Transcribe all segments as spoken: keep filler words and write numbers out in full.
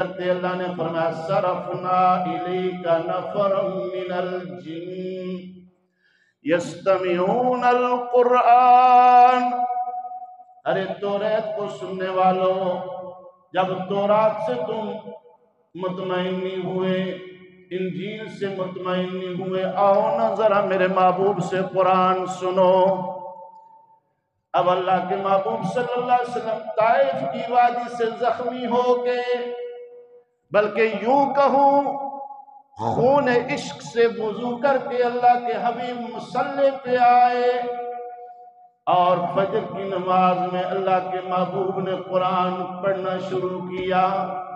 کرتے اللہ نے فرمایا صرفنا الیک نفرا من الجن یستمعون القرآن۔ ارے توریت کو سننے والوں، جب تورات سے تم مطمئن نہیں ہوئے، انجیل سے مطمئن نہیں ہوئے، آؤ نا ذرا میرے محبوب سے قرآن سنو۔ اب اللہ کے محبوب صلی اللہ علیہ وسلم طائف کی وادی سے زخمی ہو گئے، بلکہ یوں کہوں خون عشق سے وضو کر کے اللہ کے حبیب مصلی پہ آئے، اور فجر کی نماز میں اللہ کے محبوب نے قرآن پڑھنا شروع کیا۔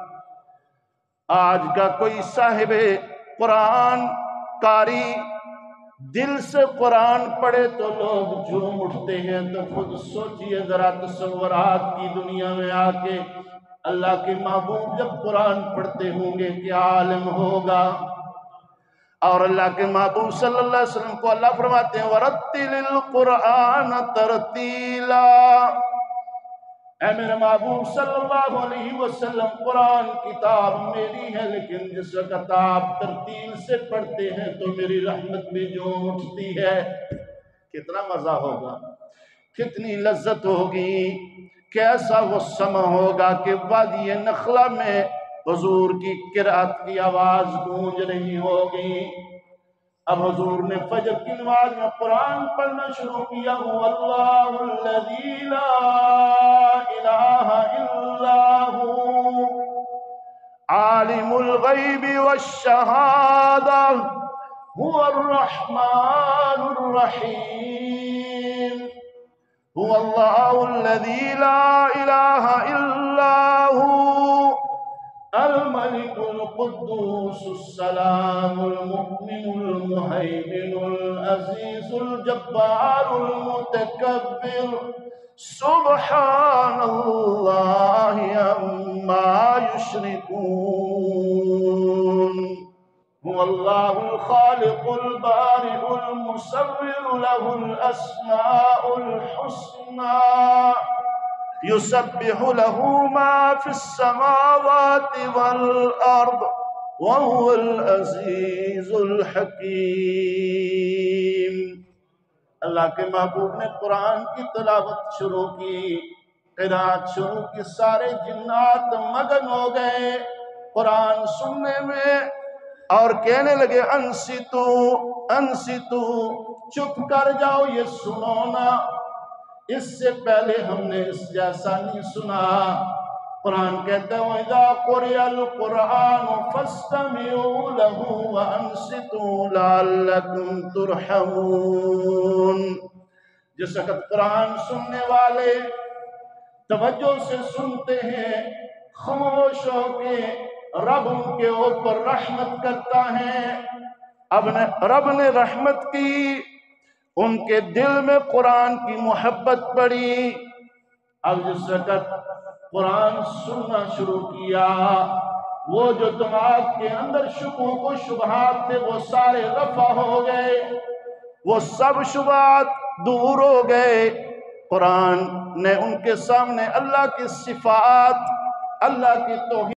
آج کا کوئی صاحب قرآن قاری دل سے قرآن پڑھے تو لوگ جھوم اٹھتے ہیں، تو خود سوچئے ذرا تصورات کی دنیا میں آ کے اللہ کے محبوب جب قرآن پڑھتے ہوں گے کیا عالم ہوگا۔ اور اللہ کے محبوب صلی اللہ علیہ وسلم کو اللہ فرماتے ہیں وَرَتِّلِ الْقُرْآنَ تَرْتِيلًا۔ اے میرے محبوب صلی اللہ علیہ وسلم، قرآن کتاب میری ہے، لیکن جس وقت آپ ترتیل سے پڑھتے ہیں تو میری رحمت بھی جو اٹھتی ہے۔ کتنا مزہ ہوگا، کتنی لذت ہوگی، کیسا وہ سمع ہوگا کہ وادی نخلہ میں حضور کی قرأت کی آواز گونج رہی ہوگی۔ اب حضور نے فجر کی نماز میں قرآن پڑھنا شروع کیا، وَاللَّهُ الَّذِي لَا إِلَٰهَ إِلَّا هُوَ عَالِمُ الْغَيْبِ وَالشَّهَادَةِ هُوَ الرَّحْمَٰنُ الرَّحِيمُ هُوَ اللَّهُ الَّذِي لَا إِلَٰهَ إِلَّا هُوَ الملك القدوس السلام المؤمن المهيمن العزيز الجبار المتكبر سبحان الله عما يشركون هو الله الخالق البارئ المصور له الأسماء الحسنى يسبح له ما في السماوات والأرض وهو العزيز الحكيم۔ اللہ کے محبوب نے قرآن کی تلاوت شروع کی، قرأت شروع کی، سارے جنات مگن ہو گئے قرآن سننے میں اور کہنے لگے انصتو انصتو، چپ کر جاؤ، یہ سنو نا، اس سے پہلے ہم نے اس جیسا نہیں سنا۔ قرآن کہتا ہے وَإِذَا قُرِئَ الْقُرْآنُ فَاسْتَمِعُوا لَهُ وَأَنصِتُوا لَعَلَّكُمْ تُرْحَمُونَ۔ جس وقت قرآن سننے والے توجہ سے سنتے ہیں، خاموش ہو کے، رب ان کے اوپر رحمت کرتا ہے۔ اب نے رب نے رحمت کی، ان کے دل میں قرآن کی محبت پڑی۔ اب جس وقت قرآن سننا شروع کیا، وہ جو دماغ کے اندر شکوک و شبہات تھے وہ سارے رفع ہو گئے، وہ سب شبہات دور ہو گئے۔ قرآن نے ان کے سامنے اللہ کی صفات، اللہ کی توحید